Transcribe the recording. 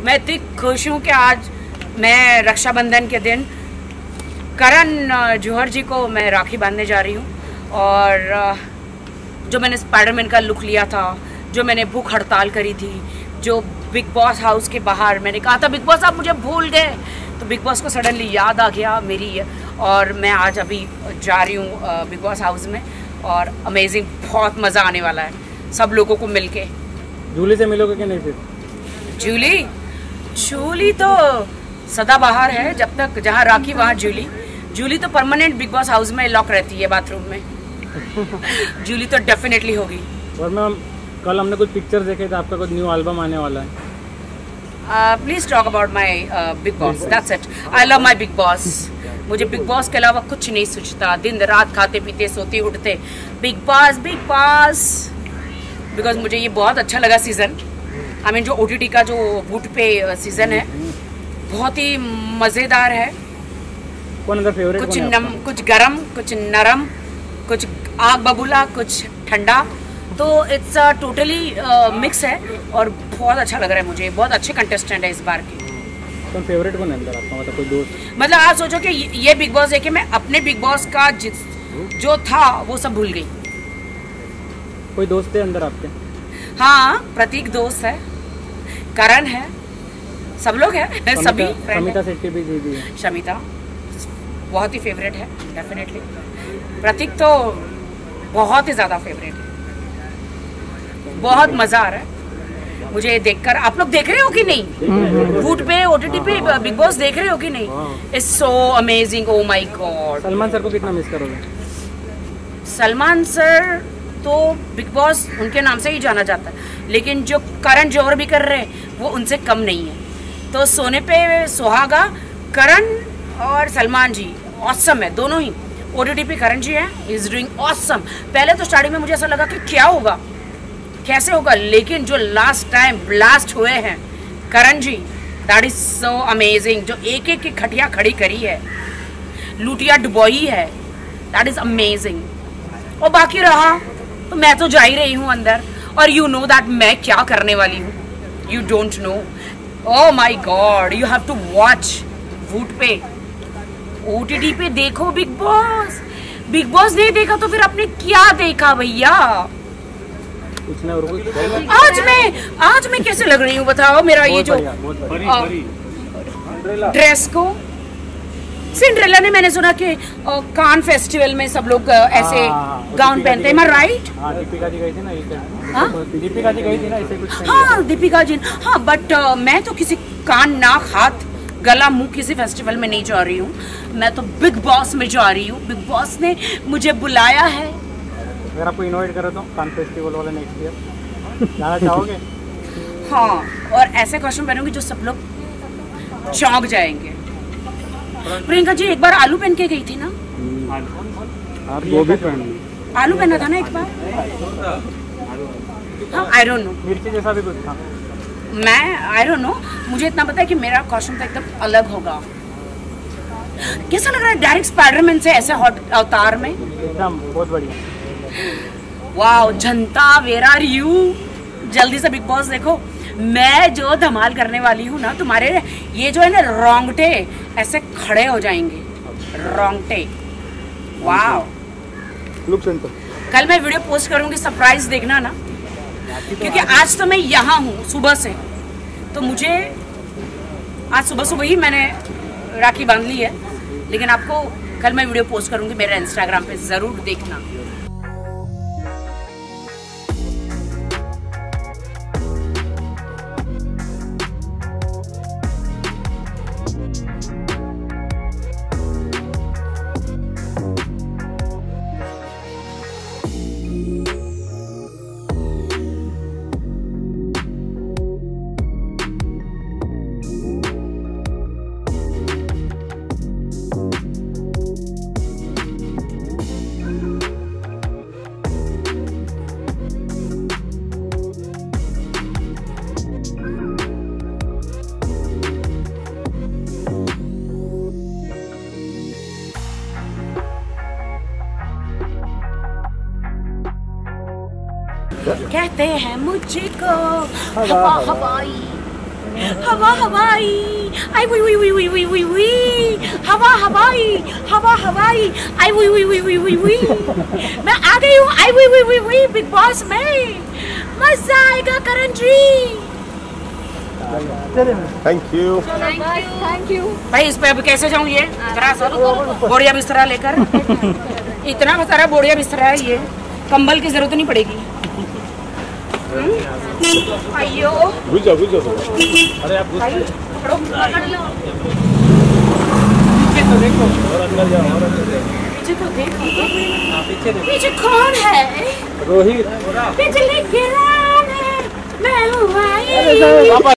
मैं इतनी खुश हूँ कि आज मैं रक्षाबंधन के दिन करण जौहर जी को मैं राखी बांधने जा रही हूँ। और जो मैंने स्पाइडरमैन का लुक लिया था, जो मैंने भूख हड़ताल करी थी, जो बिग बॉस हाउस के बाहर मैंने कहा था बिग बॉस आप मुझे भूल गए, तो बिग बॉस को सडनली याद आ गया मेरी, और मैं आज अभी जा रही हूँ बिग बॉस हाउस में। और अमेजिंग, बहुत मज़ा आने वाला है सब लोगों को मिलके। जूली से मिलोगे कि नहीं फिर? जूली तो सदाबहार है, जब तक जहाँ राखी वहाँ जूली। जूली तो परमानेंट बिग बॉस हाउस में लॉक रहती है बाथरूम में। जूली तो डेफिनेटली होगी। और मैम कल हमने कुछ पिक्चर देखे थे, आपका कुछ न्यू एल्बम आने वाला है। Please talk about my Big Boss, that's it. I love my Big Boss. मुझे बिग बॉस के अलावा कुछ नहीं सोचता, दिन रात खाते पीते सोते उठते Big Boss Big Boss, because मुझे ये बहुत अच्छा लगा सीज़न। आई मीन जो OTT का जो वुड पे सीज़न है बहुत ही मज़ेदार है। कौन सा फेवरेट? कुछ गरम, कुछ नरम, कुछ आग बबूला, कुछ ठंडा, तो इट्स टोटली मिक्स है और बहुत अच्छा लग रहा है मुझे। बहुत अच्छे कंटेस्टेंट है इस बार के। तो फेवरेट कौन है अंदर आपका, मतलब कोई दोस्त? मतलब आप सोचो कि ये बिग बॉस है कि मैं अपने बिग बॉस का जो था वो सब भूल गई। कोई दोस्त है अंदर आपके? हाँ, प्रतीक दोस्त है, करण है, सब लोग हैं, सभी शमिता शेट्टी भी है। शमिता बहुत ही फेवरेट है डेफिनेटली। प्रतीक तो बहुत ही ज़्यादा फेवरेट है। बहुत मज़ा आ रहा है मुझे देखकर। आप लोग देख रहे हो कि नहीं? वुड पे OTT पे बिग बॉस देख रहे हो कि नहीं? It's so amazing, oh my God. Salman sir को कितना मिस करोगे? सलमान सर तो बिग बॉस उनके नाम से ही जाना जाता है, लेकिन जो करण जौहर भी कर रहे हैं वो उनसे कम नहीं है। तो सोने पे सुहागा, करण और सलमान जी ऑसम है दोनों ही। OTT पे करण जी है, इज डूइंग ऑसम। पहले तो स्टार्टिंग में मुझे ऐसा लगा कि क्या होगा, कैसे होगा, लेकिन जो लास्ट टाइम ब्लास्ट हुए हैं Karan ji, that is so amazing. जो एक एक की खटिया खड़ी करी है, लुटिया डुबोई है, दैट इज अमेजिंग। और बाकी रहा तो मैं तो जा ही रही हूँ अंदर, और यू नो दैट मैं क्या करने वाली हूँ। You don't know, oh my God, you have to watch Voot पे, OTT पे देखो बिग बॉस। बिग बॉस नहीं देखा तो फिर आपने क्या देखा भैया? आज मैं कैसे लग रही हूँ बताओ? मेरा ये जो ड्रेस को सिंड्रेला ने, मैंने सुना कि कान फेस्टिवल में सब लोग ऐसे गाउन पहनते हैं, राइट? दीपिका जी गई थी ना, दीपिका जी गई थी ना, ऐसे कुछ। हाँ दीपिका जी, हाँ, बट मैं तो किसी कान, नाक, हाथ, गला, मुंह किसी फेस्टिवल में नहीं जा रही हूँ। मैं तो बिग बॉस में जा रही हूँ। बिग बॉस ने मुझे बुलाया है। अगर आपको इनवाइट करो तो कान फेस्टिवल वाले नेक्स्ट ईयर जाना चाहोगे? हाँ, और ऐसे कॉस्ट्यूम पहनूंगी जो सब लोग चौंक जाएंगे। प्रियंका जी एक बार आलू पहन के गई थी ना? आप वो भी पहन, आलू पहना था ना एक बार? हाँ, आई डोंट नो, मिर्ची जैसा भी कुछ था। मैं आई डोंट नो, मुझे इतना पता है कि मेरा कॉस्ट्यूम तो एकदम अलग होगा। कैसा लग रहा है डायरेक्ट स्पाइडरमैन से ऐसे हॉट अवतार में? एकदम बहुत बढ़िया। Wow, Janata where are you? जल्दी से बिग बॉस देखो। मैं जो धमाल करने वाली हूँ ना, तुम्हारे ये जो है ना रोंगटे ऐसे खड़े हो जाएंगे, रोंगटे। वाओ, कल मैं वीडियो पोस्ट करूंगी, सरप्राइज देखना ना, क्योंकि आज तो मैं यहाँ हूँ सुबह से, तो मुझे आज सुबह सुबह ही मैंने राखी बांध ली है, लेकिन आपको कल मैं वीडियो पोस्ट करूंगी मेरे इंस्टाग्राम पे, जरूर देखना। कहते हैं मुझको हवा हवाई, हवा हवाई आई वी वी वी वी वी वी वी हवा हवाई आई वी वी वी वी वी वी मैं आ गई हूँ आई वी वी वी वी बिग बॉस में मजा आएगा Karan ji. Thank you. Thank you. भाई इस पे अब कैसे जाऊँ ये जरा सा बोरिया बिस्तरा लेकर इतना सारा बोरिया बिस्तरा है ये कंबल की जरूरत नहीं पड़ेगी। अयो बुझो अरे आप पकड़ो पकड़ लो पीछे तो देखो और अंदर जाओ और अंदर जाओ। पीछे तो देखो पीछे देखो। पीछे कौन है रोहित बिजली गिरा है मैं हूँ भाई।